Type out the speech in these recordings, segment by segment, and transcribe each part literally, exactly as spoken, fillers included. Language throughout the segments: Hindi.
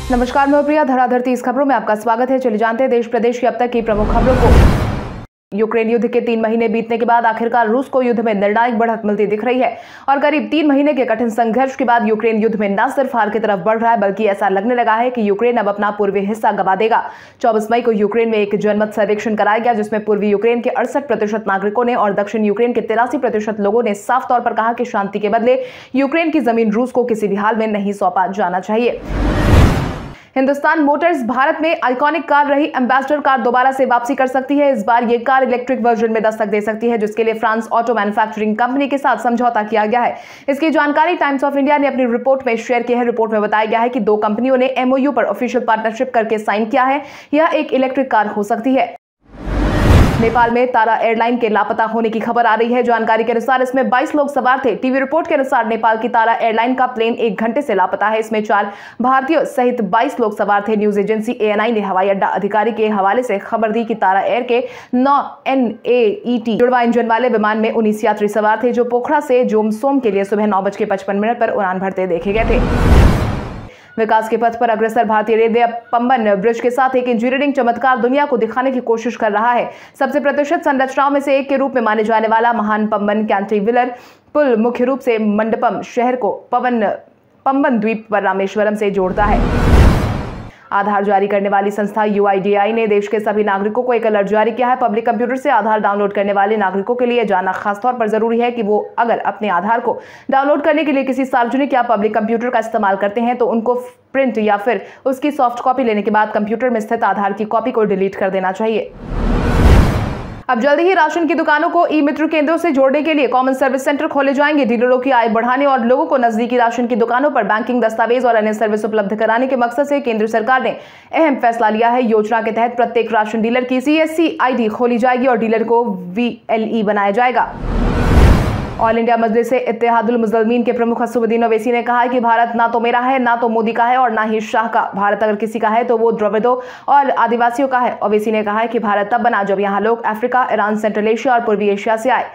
नमस्कार, मैं प्रिया। धराधर तीस खबरों में आपका स्वागत है। चलिए जानते हैं देश प्रदेश की अब तक की प्रमुख खबरों को। यूक्रेन युद्ध के तीन महीने बीतने के बाद आखिरकार रूस को युद्ध में निर्णायक बढ़त मिलती दिख रही है और करीब तीन महीने के कठिन संघर्ष के बाद यूक्रेन युद्ध में न सिर्फ हार की तरफ बढ़ रहा है, बल्कि ऐसा लगने लगा है कि यूक्रेन अब अपना पूर्वी हिस्सा गंवा देगा। चौबीस मई को यूक्रेन में एक जनमत सर्वेक्षण कराया गया, जिसमें पूर्वी यूक्रेन के अड़सठ प्रतिशत नागरिकों ने और दक्षिण यूक्रेन के तिरासी प्रतिशत लोगों ने साफ तौर पर कहा कि शांति के बदले यूक्रेन की जमीन रूस को किसी भी हाल में नहीं सौंपा जाना चाहिए। हिंदुस्तान मोटर्स भारत में आइकॉनिक कार रही एम्बेसडर कार दोबारा से वापसी कर सकती है। इस बार ये कार इलेक्ट्रिक वर्जन में दस्तक दे सकती है, जिसके लिए फ्रांस ऑटो मैन्युफैक्चरिंग कंपनी के साथ समझौता किया गया है। इसकी जानकारी टाइम्स ऑफ इंडिया ने अपनी रिपोर्ट में शेयर की है। रिपोर्ट में बताया गया है कि दो कंपनियों ने एमओयू पर ऑफिशियल पार्टनरशिप करके साइन किया है। यह एक इलेक्ट्रिक कार हो सकती है। नेपाल में तारा एयरलाइन के लापता होने की खबर आ रही है। जानकारी के अनुसार इसमें बाईस लोग सवार थे। टीवी रिपोर्ट के अनुसार नेपाल की तारा एयरलाइन का प्लेन एक घंटे से लापता है। इसमें चार भारतीयों सहित बाईस लोग सवार थे। न्यूज एजेंसी एएनआई ने हवाई अड्डा अधिकारी के हवाले से खबर दी कि तारा एयर के नौ एन ए ई टी जुड़वा इंजन वाले विमान में उन्नीस यात्री सवार थे, जो पोखरा से जोमसोम के लिए सुबह नौ बज के पचपन मिनट पर उड़ान भरते देखे गए थे। विकास के पथ पर अग्रसर भारतीय रेलवे अब पंबन ब्रिज के साथ एक इंजीनियरिंग चमत्कार दुनिया को दिखाने की कोशिश कर रहा है। सबसे प्रतिष्ठित संरचनाओं में से एक के रूप में माने जाने वाला महान पंबन कैंटिलीवर पुल मुख्य रूप से मंडपम शहर को पवन पंबन द्वीप पर रामेश्वरम से जोड़ता है। आधार जारी करने वाली संस्था यू आई डी ए आई ने देश के सभी नागरिकों को एक अलर्ट जारी किया है। पब्लिक कंप्यूटर से आधार डाउनलोड करने वाले नागरिकों के लिए जानना खासतौर पर जरूरी है कि वो अगर अपने आधार को डाउनलोड करने के लिए किसी सार्वजनिक या पब्लिक कंप्यूटर का इस्तेमाल करते हैं तो उनको प्रिंट या फिर उसकी सॉफ्ट कॉपी लेने के बाद कंप्यूटर में स्थित आधार की कॉपी को डिलीट कर देना चाहिए। अब जल्दी ही राशन की दुकानों को ई मित्र केंद्रों से जोड़ने के लिए कॉमन सर्विस सेंटर खोले जाएंगे। डीलरों की आय बढ़ाने और लोगों को नजदीकी राशन की दुकानों पर बैंकिंग दस्तावेज और अन्य सर्विस उपलब्ध कराने के मकसद से केंद्र सरकार ने अहम फैसला लिया है। योजना के तहत प्रत्येक राशन डीलर की C S C I D खोली जाएगी और डीलर को वी एल ई बनाया जाएगा। ऑल इंडिया मजलिस से इत्तेहादुल मुस्लिमीन के प्रमुख असदुद्दीन ओवैसी ने कहा है कि भारत ना तो मेरा है, ना तो मोदी का है और ना ही शाह का। भारत अगर किसी का है तो वो द्रविड़ों और आदिवासियों का है। ओवैसी ने कहा है कि भारत तब बना जब यहाँ लोग अफ्रीका, ईरान, सेंट्रल एशिया और पूर्वी एशिया से आए।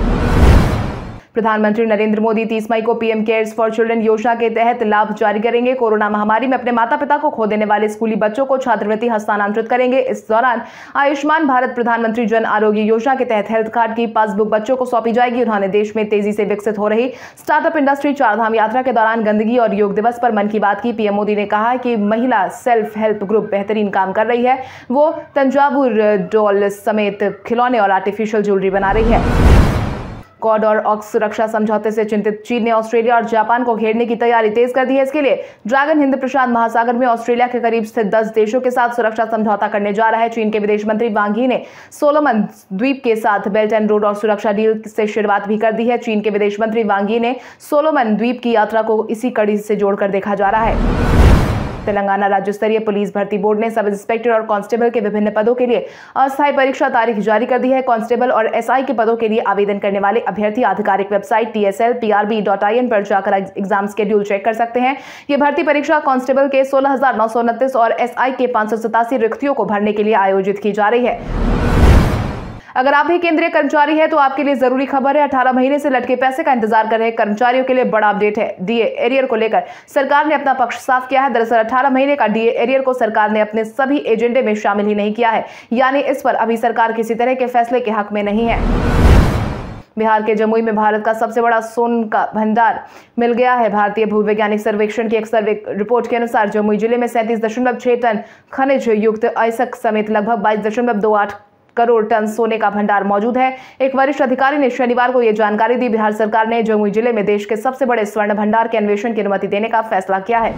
प्रधानमंत्री नरेंद्र मोदी तीस मई को पीएम केयर्स फॉर चिल्ड्रन योजना के तहत लाभ जारी करेंगे। कोरोना महामारी में अपने माता पिता को खो देने वाले स्कूली बच्चों को छात्रवृत्ति हस्तांतरित करेंगे। इस दौरान आयुष्मान भारत प्रधानमंत्री जन आरोग्य योजना के तहत हेल्थ कार्ड की पासबुक बच्चों को सौंपी जाएगी। उन्होंने देश में तेजी से विकसित हो रही स्टार्टअप इंडस्ट्री चारधाम यात्रा के दौरान गंदगी और योग दिवस पर मन की बात की। पीएम मोदी ने कहा कि महिला सेल्फ हेल्प ग्रुप बेहतरीन काम कर रही है। वो तंजावुर डॉल समेत खिलौने और आर्टिफिशियल ज्वेलरी बना रही है। कॉड और ऑक्स सुरक्षा समझौते से चिंतित चीन ने ऑस्ट्रेलिया और जापान को घेरने की तैयारी तेज कर दी है। इसके लिए ड्रैगन हिंद प्रशांत महासागर में ऑस्ट्रेलिया के करीब स्थित दस देशों के साथ सुरक्षा समझौता करने जा रहा है। चीन के विदेश मंत्री वांग यी ने सोलोमन द्वीप के साथ बेल्ट एंड रोड और सुरक्षा डील से शुरुआत भी कर दी है। चीन के विदेश मंत्री वांग यी ने सोलोमन द्वीप की यात्रा को इसी कड़ी से जोड़कर देखा जा रहा है। तेलंगाना राज्य स्तरीय पुलिस भर्ती बोर्ड ने सब इंस्पेक्टर और कांस्टेबल के विभिन्न पदों के लिए अस्थायी परीक्षा तारीख जारी कर दी है। कांस्टेबल और एसआई के पदों के लिए आवेदन करने वाले अभ्यर्थी आधिकारिक website T S L P R B dot I N पर जाकर एग्जाम शेड्यूल चेक कर सकते हैं। ये भर्ती परीक्षा कांस्टेबल के सोलह हजार नौ सौ उनतीस और एसआई के पांच सौ सतासी रिक्तियों को भरने के लिए आयोजित की जा रही है। अगर आप भी केंद्रीय कर्मचारी है तो आपके लिए जरूरी खबर है। अठारह महीने से लटके पैसे का इंतजार कर रहे कर्मचारियों के लिए बड़ा अपडेट है। डीए एरियर को लेकर सरकार ने अपना पक्ष साफ किया है। दरअसल अठारह महीने का डीए एरियर को सरकार ने अपने सभी एजेंडे में शामिल ही नहीं किया है, यानी इस पर अभी सरकार किसी तरह के फैसले के हक में नहीं है। बिहार के जमुई में भारत का सबसे बड़ा सोन का भंडार मिल गया है। भारतीय भूवैज्ञानिक सर्वेक्षण की एक सर्वे रिपोर्ट के अनुसार जमुई जिले में सैंतीस दशमलव छह टन खनिज युक्त अयस्क समेत लगभग बाईस दशमलव दो आठ करोड़ टन सोने का भंडार मौजूद है। एक वरिष्ठ अधिकारी ने शनिवार को यह जानकारी दी। बिहार सरकार ने जमुई जिले में देश के सबसे बड़े स्वर्ण भंडार के अन्वेषण की अनुमति देने का फैसला किया है।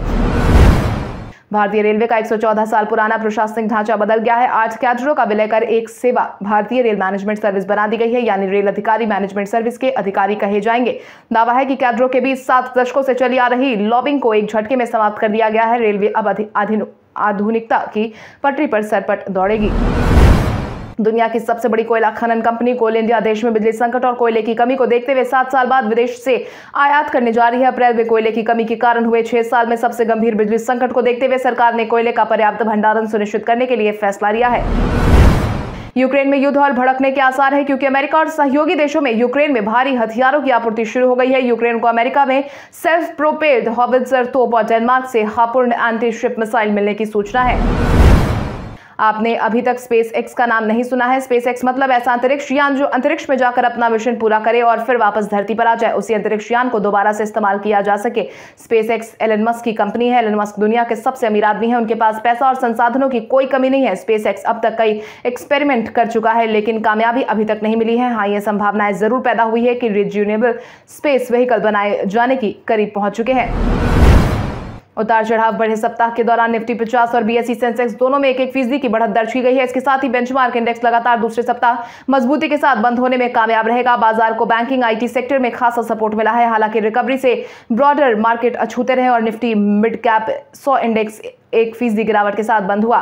भारतीय रेलवे का एक सौ चौदह साल पुराना प्रशासनिक ढांचा बदल गया है। आठ कैडरों का विलय कर एक सेवा भारतीय रेल मैनेजमेंट सर्विस बना दी गई है, यानी रेल अधिकारी मैनेजमेंट सर्विस के अधिकारी कहे जाएंगे। दावा है कि कैडरों के बीच सात दशकों से चली आ रही लॉबिंग को एक झटके में समाप्त कर दिया गया है। रेलवे अब आधुनिकता की पटरी पर सरपट दौड़ेगी। दुनिया की सबसे बड़ी कोयला खनन कंपनी कोल इंडिया देश में बिजली संकट और कोयले की कमी को देखते हुए सात साल बाद विदेश से आयात करने जा रही है। अप्रैल में कोयले की कमी के कारण हुए छह साल में सबसे गंभीर बिजली संकट को देखते हुए सरकार ने कोयले का पर्याप्त भंडारण सुनिश्चित करने के लिए फैसला लिया है। यूक्रेन में युद्ध और भड़कने के आसार है क्योंकि अमेरिका और सहयोगी देशों में यूक्रेन में भारी हथियारों की आपूर्ति शुरू हो गई है। यूक्रेन को अमेरिका में सेल्फ प्रोपेल्ड हॉवित्जर तोप और डेनमार्क से हार्पून एंटी शिप मिसाइल मिलने की सूचना है। आपने अभी तक स्पेस एक्स का नाम नहीं सुना है। स्पेस एक्स मतलब ऐसा अंतरिक्ष यान जो अंतरिक्ष में जाकर अपना मिशन पूरा करे और फिर वापस धरती पर आ जाए, उसी अंतरिक्ष यान को दोबारा से इस्तेमाल किया जा सके। स्पेस एक्स एलन मस्क की कंपनी है। एलन मस्क दुनिया के सबसे अमीर आदमी है। उनके पास पैसा और संसाधनों की कोई कमी नहीं है। स्पेस एक्स अब तक कई एक्सपेरिमेंट कर चुका है लेकिन कामयाबी अभी तक नहीं मिली है। हाँ, यह संभावनाएं जरूर पैदा हुई है कि रिज्यूनेबल स्पेस व्हीकल बनाए जाने की करीब पहुंच चुके हैं। उतार चढ़ाव बढ़े सप्ताह के दौरान निफ्टी पचास और बीएसई सेंसेक्स दोनों में एक एक फीसदी की बढ़त दर्ज की गई है। इसके साथ ही बेंचमार्क इंडेक्स लगातार दूसरे सप्ताह मजबूती के साथ बंद होने में कामयाब रहेगा। बाजार को बैंकिंग आईटी सेक्टर में खासा सपोर्ट मिला है। हालांकि रिकवरी से ब्रॉडर मार्केट अछूते रहे और निफ्टी मिड कैप सौ इंडेक्स एक फीसदी गिरावट के साथ बंद हुआ।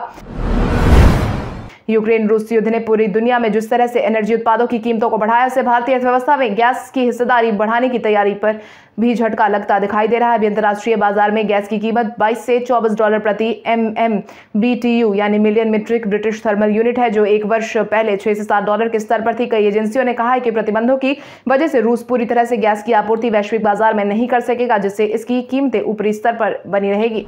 यूक्रेन रूस युद्ध ने पूरी दुनिया में जिस तरह से एनर्जी उत्पादों की कीमतों को बढ़ाया, उससे भारतीय अर्थव्यवस्था में गैस की हिस्सेदारी बढ़ाने की तैयारी पर भी झटका लगता दिखाई दे रहा है। अभी अंतर्राष्ट्रीय बाजार में गैस की कीमत बाईस से चौबीस डॉलर प्रति M M B T U यानी million metric British thermal unit है, जो एक वर्ष पहले छह से सात डॉलर के स्तर पर थी। कई एजेंसियों ने कहा है कि प्रतिबंधों की वजह से रूस पूरी तरह से गैस की आपूर्ति वैश्विक बाजार में नहीं कर सकेगा, जिससे इसकी कीमतें ऊपरी स्तर पर बनी रहेगी।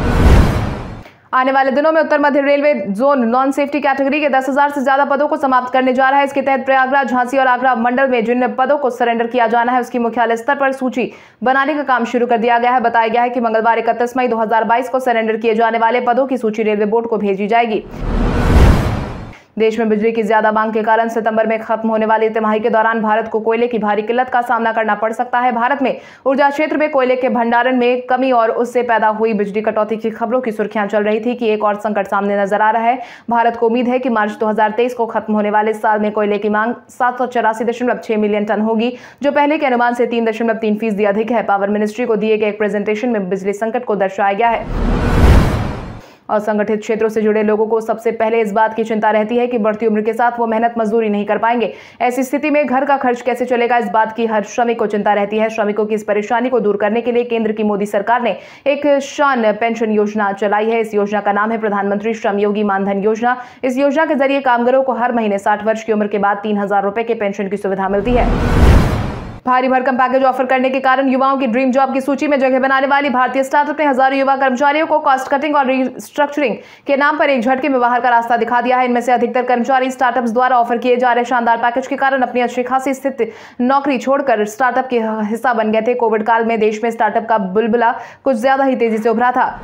आने वाले दिनों में उत्तर मध्य railway zone non safety category के दस हजार से ज्यादा पदों को समाप्त करने जा रहा है। इसके तहत प्रयागराज, झांसी और आगरा मंडल में जिन पदों को सरेंडर किया जाना है उसकी मुख्यालय स्तर पर सूची बनाने का काम शुरू कर दिया गया है। बताया गया है कि मंगलवार इकतीस मई दो हजार बाईस को सरेंडर किए जाने वाले पदों की सूची रेलवे बोर्ड को भेजी जाएगी। देश में बिजली की ज्यादा मांग के कारण सितंबर में खत्म होने वाली तिमाही के दौरान भारत को कोयले की भारी किल्लत का सामना करना पड़ सकता है। भारत में ऊर्जा क्षेत्र में कोयले के भंडारण में कमी और उससे पैदा हुई बिजली कटौती की खबरों की सुर्खियां चल रही थी कि एक और संकट सामने नजर आ रहा है। भारत को उम्मीद है कि मार्च दो हजार तेईस को खत्म होने वाले साल में कोयले की मांग सात सौ चौरासी दशमलव छह मिलियन टन होगी, जो पहले के अनुमान से तीन दशमलव तीन फीसदी अधिक है। पावर मिनिस्ट्री को दिए गए एक प्रेजेंटेशन में बिजली संकट को दर्शाया गया है। असंगठित क्षेत्रों से जुड़े लोगों को सबसे पहले इस बात की चिंता रहती है कि बढ़ती उम्र के साथ वो मेहनत मजदूरी नहीं कर पाएंगे। ऐसी स्थिति में घर का खर्च कैसे चलेगा, इस बात की हर श्रमिक को चिंता रहती है। श्रमिकों की इस परेशानी को दूर करने के लिए केंद्र की मोदी सरकार ने एक शान पेंशन योजना चलाई है। इस योजना का नाम है प्रधानमंत्री श्रम योगी मानधन योजना। इस योजना के जरिए कामगारों को हर महीने साठ वर्ष की उम्र के बाद तीन हजार रुपए के पेंशन की सुविधा मिलती है। भारी भरकम पैकेज ऑफर करने के कारण युवाओं की ड्रीम जॉब की सूची में जगह बनाने वाली भारतीय स्टार्टअप ने हजारों युवा कर्मचारियों को कॉस्ट कटिंग और रिस्ट्रक्चरिंग के नाम पर एक झटके में बाहर का रास्ता दिखा दिया है। इनमें से अधिकतर कर्मचारी स्टार्टअप्स द्वारा ऑफर किए जा रहे शानदार पैकेज के कारण अपनी अच्छी खासी स्थिति नौकरी छोड़कर स्टार्टअप के हिस्सा बन गए थे। कोविड काल में देश में स्टार्टअप का बुलबुला कुछ ज्यादा ही तेजी से उभरा था।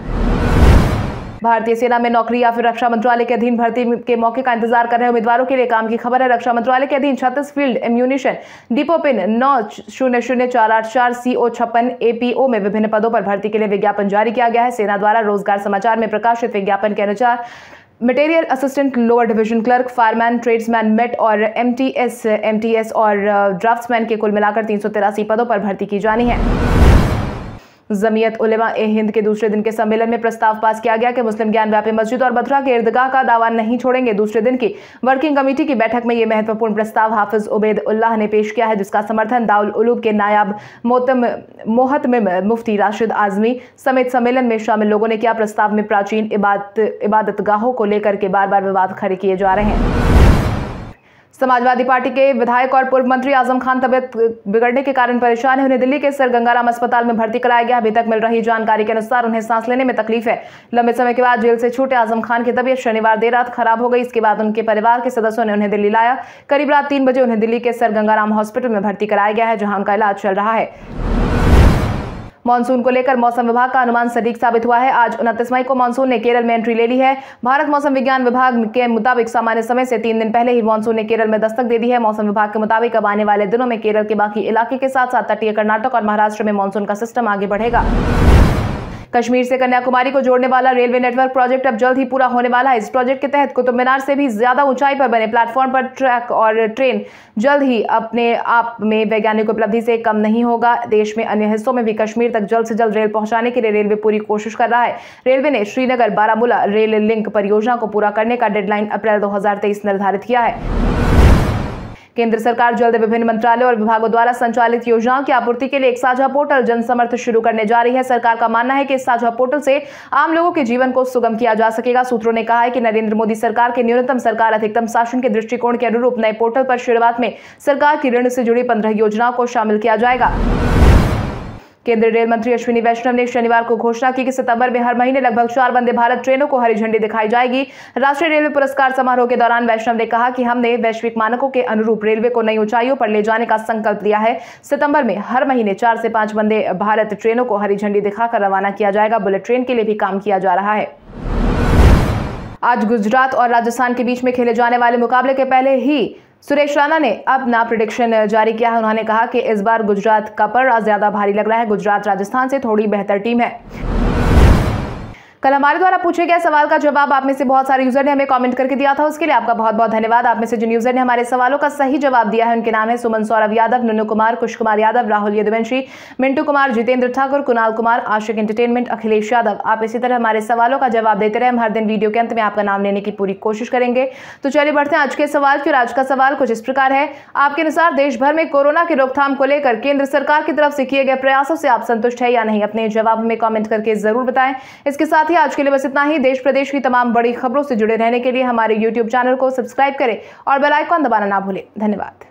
भारतीय सेना में नौकरी या फिर रक्षा मंत्रालय के अधीन भर्ती के मौके का इंतजार कर रहे उम्मीदवारों के लिए काम की खबर है। रक्षा मंत्रालय के अधीन छत्तीस फील्ड एम्यूनिशन डिपो पिन नौ शून्य शून्य चार आठ चार सी ओ छप्पन एपीओ में विभिन्न पदों पर भर्ती के लिए विज्ञापन जारी किया गया है। सेना द्वारा रोजगार समाचार में प्रकाशित विज्ञापन के अनुसार material assistant, lower division clerk, fireman, tradesman, mate और एमटीएस एमटीएस और ड्राफ्ट्समैन के कुल मिलाकर तीन सौ तिरासी पदों पर भर्ती की जानी है। जमीयत उलेमा ए हिंद के दूसरे दिन के सम्मेलन में प्रस्ताव पास किया गया कि मुस्लिम ज्ञान व्यापी मस्जिद और मथुरा के इर्दगाह का दावा नहीं छोड़ेंगे। दूसरे दिन की वर्किंग कमेटी की बैठक में यह महत्वपूर्ण प्रस्ताव हाफिज उबैद उल्लाह ने पेश किया है, जिसका समर्थन दाउल उलूब के नायाब मोतम मोहतमिम मुफ्ती राशिद आजमी समेत सम्मेलन में शामिल लोगों ने किया। प्रस्ताव में प्राचीन इबादत इबादतगाहों को लेकर के बार बार विवाद खड़े किए जा रहे हैं। समाजवादी पार्टी के विधायक और पूर्व मंत्री आजम खान तबियत बिगड़ने के कारण परेशान है। उन्हें दिल्ली के सर गंगाराम अस्पताल में भर्ती कराया गया। अभी तक मिल रही जानकारी के अनुसार उन्हें सांस लेने में तकलीफ है। लंबे समय के बाद जेल से छूटे आजम खान की तबियत शनिवार देर रात खराब हो गई। इसके बाद उनके परिवार के सदस्यों ने उन्हें दिल्ली लाया। करीब रात तीन बजे उन्हें दिल्ली के सर गंगाराम हॉस्पिटल में भर्ती कराया गया है, जहां उनका इलाज चल रहा है। मानसून को लेकर मौसम विभाग का अनुमान सटीक साबित हुआ है। आज उनतीस मई को मानसून ने केरल में एंट्री ले ली है। भारत मौसम विज्ञान विभाग के मुताबिक सामान्य समय से तीन दिन पहले ही मानसून ने केरल में दस्तक दे दी है। मौसम विभाग के मुताबिक अब आने वाले दिनों में केरल के बाकी इलाके के साथ साथ तटीय कर्नाटक और महाराष्ट्र में मानसून का सिस्टम आगे बढ़ेगा। कश्मीर से कन्याकुमारी को जोड़ने वाला रेलवे नेटवर्क प्रोजेक्ट अब जल्द ही पूरा होने वाला है। इस प्रोजेक्ट के तहत कुतुब मीनार से भी ज्यादा ऊंचाई पर बने प्लेटफॉर्म पर ट्रैक और ट्रेन जल्द ही अपने आप में वैज्ञानिक उपलब्धि से कम नहीं होगा। देश में अन्य हिस्सों में भी कश्मीर तक जल्द से जल्द रेल पहुंचाने के लिए रेलवे पूरी कोशिश कर रहा है। रेलवे ने श्रीनगर बारामूला रेल लिंक परियोजना को पूरा करने का डेडलाइन अप्रैल दो हजार तेईस निर्धारित किया है। केंद्र सरकार जल्द विभिन्न मंत्रालयों और विभागों द्वारा संचालित योजनाओं की आपूर्ति के लिए एक साझा पोर्टल जनसमर्थ शुरू करने जा रही है। सरकार का मानना है कि इस साझा पोर्टल से आम लोगों के जीवन को सुगम किया जा सकेगा। सूत्रों ने कहा है कि नरेंद्र मोदी सरकार के न्यूनतम सरकार अधिकतम शासन के दृष्टिकोण के अनुरूप नए पोर्टल पर शुरुआत में सरकार की ऋण से जुड़ी पंद्रह योजनाओं को शामिल किया जाएगा। केंद्रीय रेल मंत्री अश्विनी वैष्णव ने शनिवार को घोषणा की कि सितंबर में हर महीने लगभग चार वंदे भारत ट्रेनों को हरी झंडी दिखाई जाएगी। राष्ट्रीय रेलवे पुरस्कार समारोह के दौरान वैष्णव ने कहा कि हमने वैश्विक मानकों के अनुरूप रेलवे को नई ऊंचाइयों पर ले जाने का संकल्प लिया है। सितंबर में हर महीने चार से पांच वंदे भारत ट्रेनों को हरी झंडी दिखाकर रवाना किया जाएगा। बुलेट ट्रेन के लिए भी काम किया जा रहा है। आज गुजरात और राजस्थान के बीच में खेले जाने वाले मुकाबले के पहले ही सुरेश राणा ने अपना प्रेडिक्शन जारी किया है। उन्होंने कहा कि इस बार गुजरात का पलड़ा ज्यादा भारी लग रहा है। गुजरात राजस्थान से थोड़ी बेहतर टीम है। कल हमारे द्वारा पूछे गए सवाल का जवाब आप में से बहुत सारे यूजर ने हमें कमेंट करके दिया था, उसके लिए आपका बहुत बहुत धन्यवाद। आप में से जिन यूजर ने हमारे सवालों का सही जवाब दिया है उनके नाम है सुमन सौरभ यादव, नुनू कुमार, कुश कुमार यादव, राहुल यदुवंशी, मिंटू कुमार, जितेंद्र ठाकुर, कुणाल कुमार, आशिक एंटरटेनमेंट, अखिलेश यादव। आप इसी तरह हमारे सवालों का जवाब देते रहे। हम हर दिन वीडियो के अंत में आपका नाम लेने की पूरी कोशिश करेंगे। तो चलिए बढ़ते हैं आज के सवाल की। आज का सवाल कुछ इस प्रकार है, आपके अनुसार देश भर में कोरोना की रोकथाम को लेकर केंद्र सरकार की तरफ से किए गए प्रयासों से आप संतुष्ट है या नहीं? अपने जवाब हमें कमेंट करके जरूर बताएं। इसके साथ ही आज के लिए बस इतना ही। देश प्रदेश की तमाम बड़ी खबरों से जुड़े रहने के लिए हमारे यूट्यूब चैनल को सब्सक्राइब करें और बेल आइकन दबाना ना भूलें। धन्यवाद।